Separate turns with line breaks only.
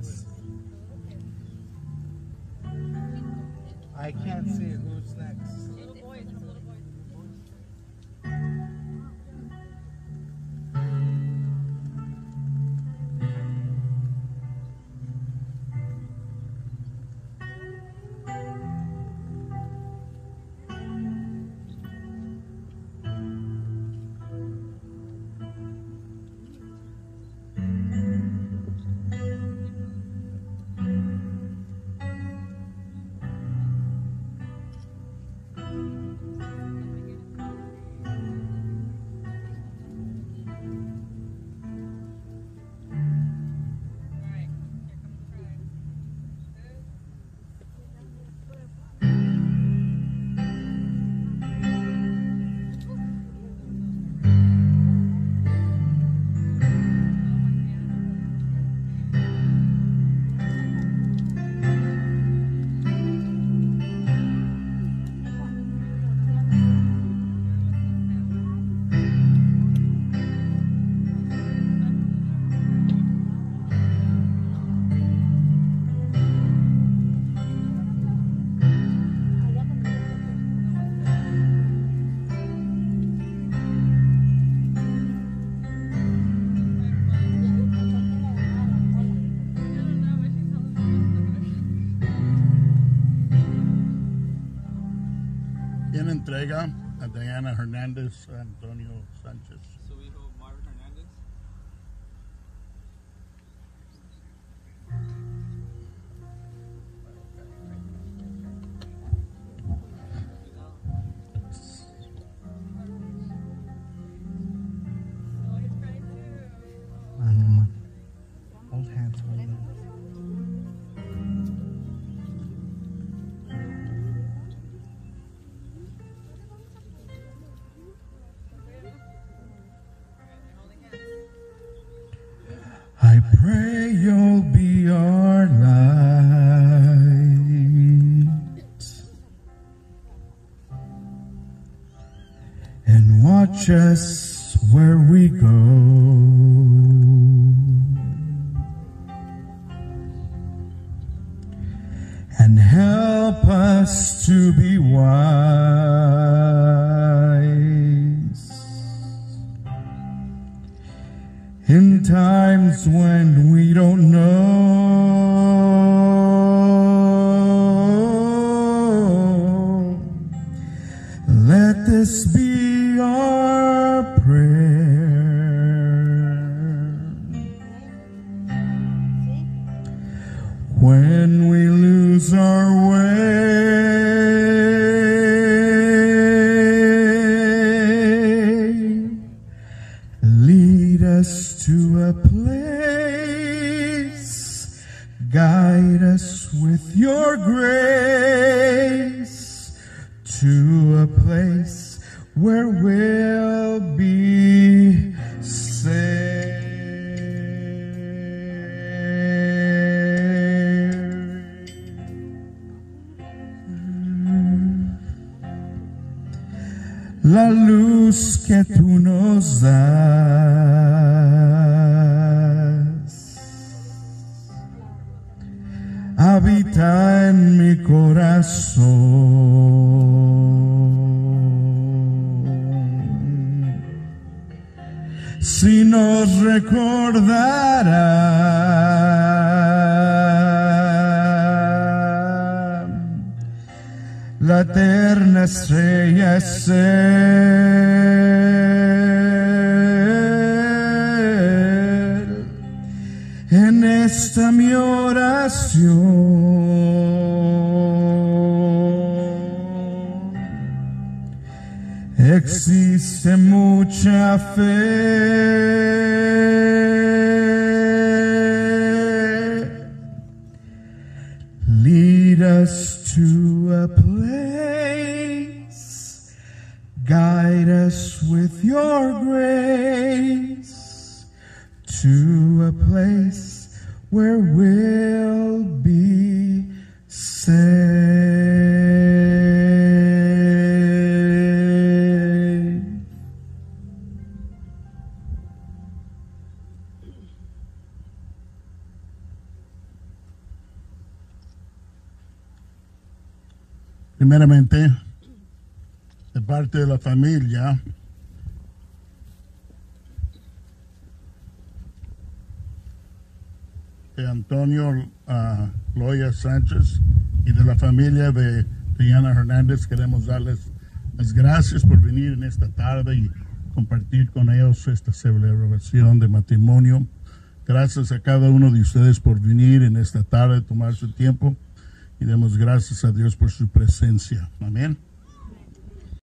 Hernandez. I can't see who's next. ¿Quién entrega? A Diana Hernandez, Antonio Sánchez.
Su hijo Marvin Hernandez.
Hold hands. I pray you'll be our light and watch us where we go, and help us to be wise in times when we don't know. Let this be our prayer. When we lose our way, lead us to a place, guide us with your grace, to a place where we'll be saved. La luz que tú nos das habita en mi corazón. Si nos recordará la eterna estrella es Él. En esta mi oración existe mucha fe. Lead us to a place, guide us with your grace, to a place where we'll be saved. Primeramente, de parte de la familia, de Antonio Loya Sánchez y de la familia de Diana Hernández, queremos darles las gracias por venir en esta tarde y compartir con ellos esta celebración de matrimonio. Gracias a cada uno de ustedes por venir en esta tarde, tomar su tiempo, y demos gracias a Dios por su presencia. Amén.